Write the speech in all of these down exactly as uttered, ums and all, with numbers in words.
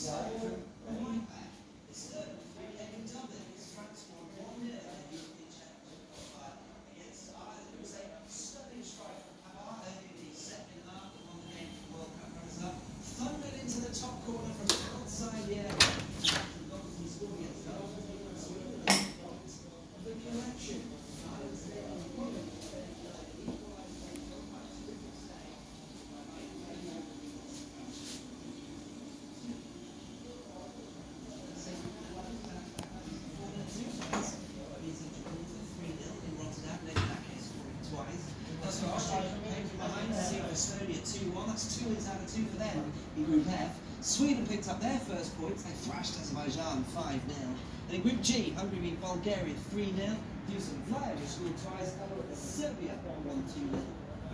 two one, that's two wins out of two for them in Group F. Sweden picked up their first points, they thrashed Azerbaijan five nil. And in Group G, Hungary beat Bulgaria three nil. Dusan Vlahovic scored twice, Serbia one two nil.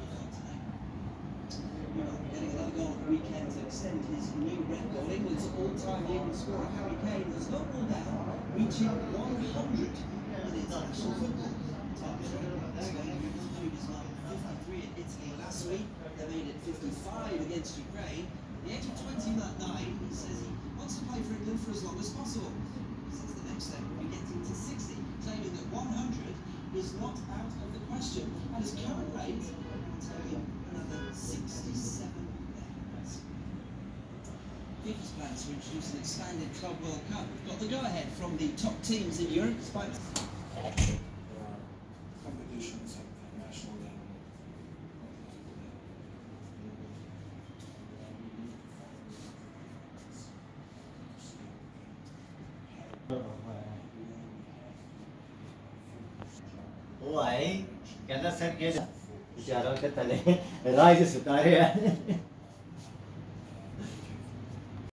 Getting another goal at the weekend to extend his new record. England's all-time leading scorer, Harry Kane, has not ruled out reaching one hundred in international football. fifty-three in Italy last week, they made it fifty-five against Ukraine. At the age of twenty-nine, he says he wants to play for England for as long as possible. He says the next step will be getting to sixty, claiming that one hundred is not out of the question. At his current rate, I'll tell you, another sixty-seven games. FIFA's plans to introduce an expanded Club World Cup. We've got the go-ahead from the top teams in Europe, despite competitions at the national level. वो आए कहता sir के बेचारों के तले राज सुतारे